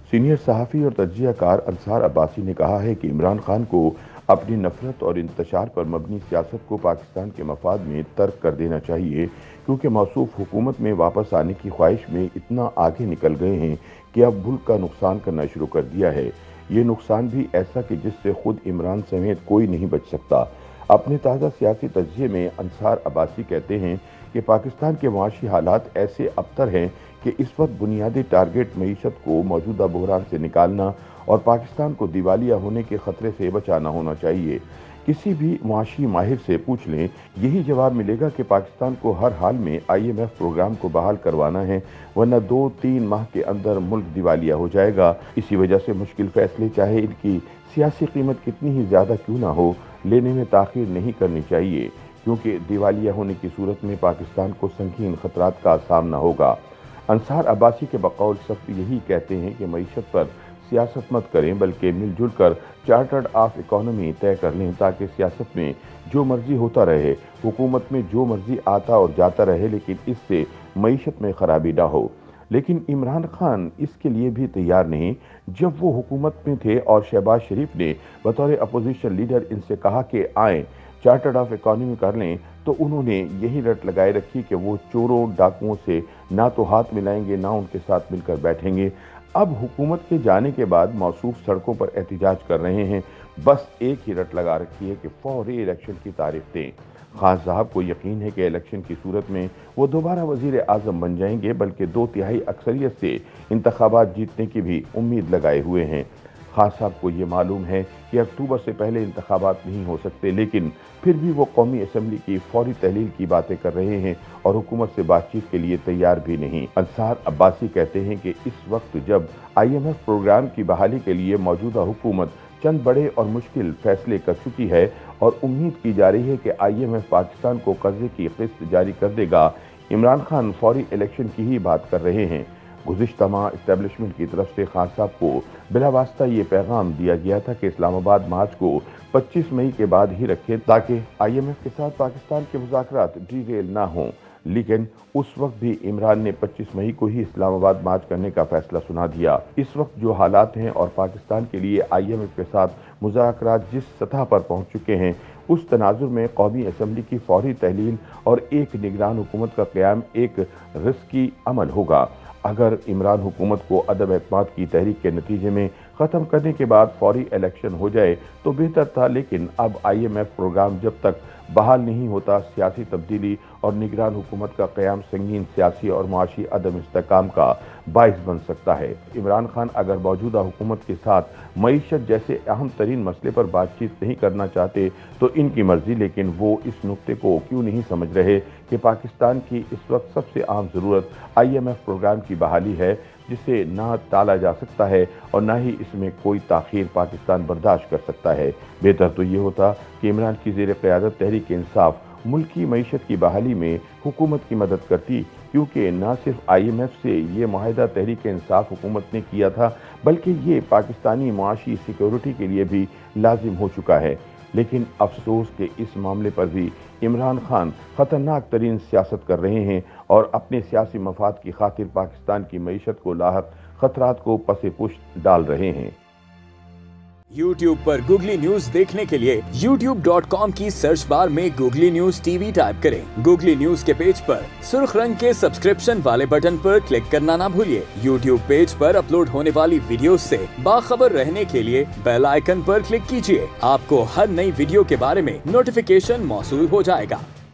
Senior सहाफ़ी और तज्ज़िया car Ansar Abbasi ने कहा है कि इमरान खान को अपनी नफरत और इंतशार पर मबनी सियासत को पाकिस्तान के मफाद में तर्क कर देना चाहिए, क्योंकि मौसूफ हुकूमत में वापस आने की ख्वाहिश में इतना आगे निकल गए हैं कि अब मुल्क का नुकसान करना शुरू कर दिया है। ये नुकसान भी ऐसा कि जिससे खुद इमरान समेत कोई नहीं बच सकता। अपने ताज़ा सियासी तज्ज़िये में अंसार अब्बासी कहते हैं कि पाकिस्तान के मुआशी हालात ऐसे अबतर हैं कि इस वक्त बुनियादी टारगेट मईशत को मौजूदा बहरान से निकालना और पाकिस्तान को दिवालिया होने के खतरे से बचाना होना चाहिए। किसी भी मुआशी माहिर से पूछ लें, यही जवाब मिलेगा कि पाकिस्तान को हर हाल में IMF प्रोग्राम को बहाल करवाना है, वरना 2-3 माह के अंदर मुल्क दिवालिया हो जाएगा। इसी वजह से मुश्किल फैसले, चाहे इनकी सियासी कीमत कितनी ही ज़्यादा क्यों ना हो, लेने में ताख़ीर नहीं करनी चाहिए, क्योंकि दिवालिया होने की सूरत में पाकिस्तान को संगीन खतरात का सामना होगा। अंसार अब्बासी के बकौल सब यही कहते हैं कि मईशत पर सियासत मत करें, बल्कि मिलजुल कर चार्टर्ड ऑफ इकोनॉमी तय कर लें, ताकि सियासत में जो मर्जी होता रहे, हुकूमत में जो मर्जी आता और जाता रहे, लेकिन इससे मईशत में खराबी ना हो। लेकिन इमरान खान इसके लिए भी तैयार नहीं। जब वो हुकूमत में थे और शहबाज शरीफ ने बतौर अपोजिशन लीडर इनसे कहा कि आएँ चार्टर्ड ऑफ इकोनॉमी कर लें, तो उन्होंने यही रट लगाए रखी कि वो चोरों डाकुओं से ना तो हाथ मिलाएंगे, ना उनके साथ मिलकर बैठेंगे। अब हुकूमत के जाने के बाद मौसूफ सड़कों पर एहतिजाज कर रहे हैं। बस एक ही रट लगा रखी है कि फौरी इलेक्शन की तारीख दें। खान साहब को यकीन है कि इलेक्शन की सूरत में वो दोबारा वजीर आज़म बन जाएंगे, बल्कि 2/3 अक्सरियत से इंतखाबात जीतने की भी उम्मीद लगाए हुए हैं। खान साहब को ये मालूम है कि अक्टूबर से पहले इंतखाबात नहीं हो सकते, लेकिन फिर भी वो कौमी असम्बली की फौरी तहलील की बातें कर रहे हैं और हुकूमत से बातचीत के लिए तैयार भी नहीं। अंसार अब्बासी कहते हैं कि इस वक्त जब IMF प्रोग्राम की बहाली के लिए मौजूदा हुकूमत चंद बड़े और मुश्किल फैसले कर चुकी है और उम्मीद की जा रही है कि IMF पाकिस्तान को कर्जे की किस्त जारी कर देगा, इमरान खान फौरी इलेक्शन की ही बात कर रहे हैं। गुज़िश्ता माह इस्टेब्लिशमेंट की तरफ से खान साहब को बिलावास्ता ये पैगाम दिया गया था कि इस्लामाबाद मार्च को 25 मई के बाद ही रखें, ताकि IMF के साथ पाकिस्तान के मुज़ाकरात डीरेल ना हों। लेकिन उस वक्त भी इमरान ने 25 मई को ही इस्लामाबाद मार्च करने का फैसला सुना दिया। इस वक्त जो हालात हैं और पाकिस्तान के लिए IMF के साथ मुज़ाकरात जिस सतह पर पहुँच चुके हैं, उस तनाजुर में कौमी असम्बली की फौरी तहलील और एक निगरान हुकूमत का क़याम एक रिस्की अमल होगा। अगर इमरान हुकूमत को अदम एतमाद की तहरीक के नतीजे में ख़त्म करने के बाद फौरी इलेक्शन हो जाए तो बेहतर था, लेकिन अब IMF प्रोग्राम जब तक बहाल नहीं होता, सियासी तब्दीली और निगरान हुकूमत का क़याम संगीन सियासी और मुआशी अदम इस्तेहकाम का बाइस बन सकता है। इमरान खान अगर मौजूदा हुकूमत के साथ मईशत जैसे अहम तरीन मसले पर बातचीत नहीं करना चाहते तो इनकी मर्जी, लेकिन वो इस नुक्ते को क्यों नहीं समझ रहे कि पाकिस्तान की इस वक्त सबसे अहम ज़रूरत IMF प्रोग्राम की बहाली है, जिसे ना टाला जा सकता है और ना ही इसमें कोई ताख़ीर पाकिस्तान बर्दाश्त कर सकता है। बेहतर तो ये होता कि इमरान की ज़ेर क़यादत तहरीक इंसाफ मुल्की मईशत की बहाली में हुकूमत की मदद करती, क्योंकि न सिर्फ IMF से ये माहिदा तहरीक इंसाफ हुकूमत ने किया था, बल्कि ये पाकिस्तानी मुआशी सिक्योरिटी के लिए भी लाजिम हो चुका है। लेकिन अफसोस के इस मामले पर भी इमरान खान ख़तरनाक तरीन सियासत कर रहे हैं और अपने सियासी मफाद की खातिर पाकिस्तान की मईशत को लाहक खतरात को पसे पुष्ट डाल रहे हैं। YouTube पर गूगली न्यूज देखने के लिए youtube.com की सर्च बार में गूगली न्यूज TV टाइप करें। गूगली न्यूज के पेज पर सुर्ख रंग के सब्सक्रिप्शन वाले बटन पर क्लिक करना ना भूलिए। YouTube पेज पर अपलोड होने वाली वीडियोस से बाखबर रहने के लिए बेल आइकन पर क्लिक कीजिए। आपको हर नई वीडियो के बारे में नोटिफिकेशन मौसूल हो जाएगा।